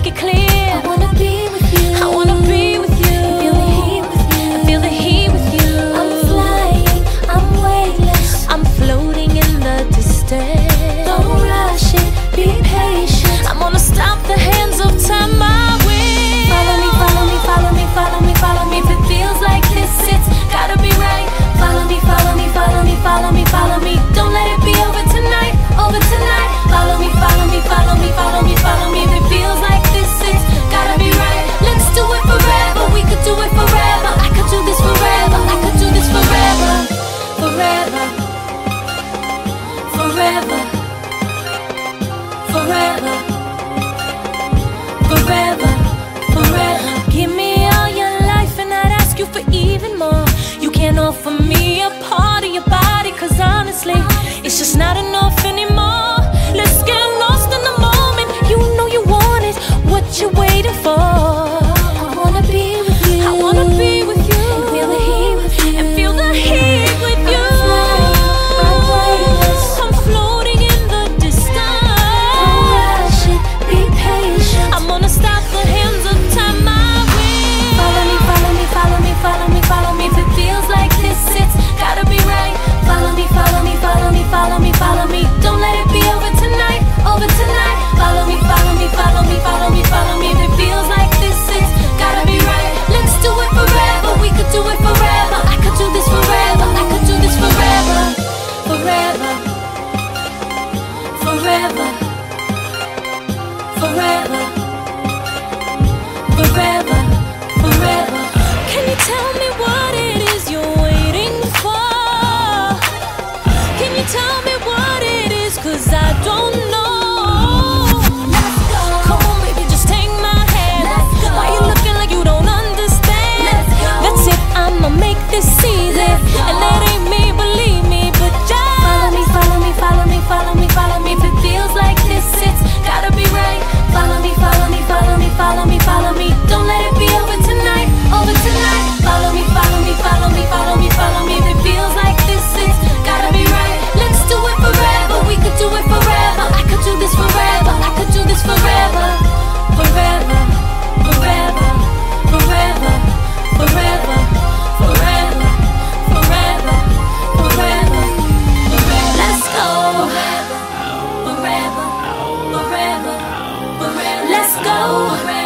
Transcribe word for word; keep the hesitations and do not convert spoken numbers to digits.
make it clear. I wanna be with you. I wanna be with you. Feel the heat with you. I feel the heat with you. I'm flying, I'm weightless. I'm floating in the distance. Don't rush it, be patient. I'm gonna stop the hands of time my way. Follow me, follow me, follow me, follow me, follow me. If it feels like this, it's gotta be right. Follow me, follow me, follow me, follow me, follow me. Don't let it be over tonight, over tonight. Follow me, follow me, follow me, follow me, follow me. If it feels like this, it's gotta be right. Let's do it forever, we could do it forever. I could do this forever, I could do this forever. Forever, forever, forever, forever, forever. Give me all your life and I'd ask you for even more. You can't offer me a part of your body, cause honestly, it's just not enough anymore. Let's get lost in the moment. You know you want it, what you waiting for? I wanna be with you. I wanna be with you. And feel the heat with you. And feel the heat with you. I'm flying, I'm weightless. I'm floating in the distance. Don't rush it, be patient. I'm gonna stop the hands of time my way. Follow me, follow me, follow me, follow me, follow me. If it feels like this, it's gotta be right. Follow me, follow me, follow me, follow me, follow me. Don't let it be over tonight, over tonight. Follow me, follow me, follow me, follow me, follow me. If it feels like this, it's gotta be right. Let's do it forever, we could do it forever. I could do this forever, I could do this forever. Forever, forever, forever, forever, forever. Can you tell me what it is you're waiting for? Can you tell me what it is? Cause I don't know. Let's go. Come on baby, just take my hand. Let's go. Why you looking like you don't understand? Let's go. That's it, I'ma make this easy. Let's go. And that ain't me, believe me, but just Follow me, follow me, follow me, follow me, follow me. If it feels like this, it's gotta be right. Follow me, follow me, follow me, follow me, follow me. Don't let it be over tonight, over tonight. Follow me, follow me, follow me, follow me, follow me. If it feels like this, it's gotta be right. Let's do it forever, we could do it forever. I could do this forever, I could do this forever. Forever, forever, forever, forever, forever, forever, forever, forever. Let's go. Forever, forever, forever, forever. Let's go.